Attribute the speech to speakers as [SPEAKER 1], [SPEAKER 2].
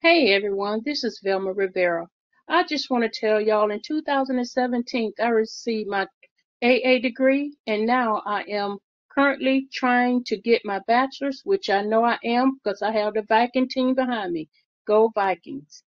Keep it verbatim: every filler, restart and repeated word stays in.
[SPEAKER 1] Hey everyone, this is Velma Rivera. I just want to tell y'all in two thousand seventeen I received my A A degree and now I am currently trying to get my bachelor's, which I know I am because I have the Viking team behind me. Go Vikings.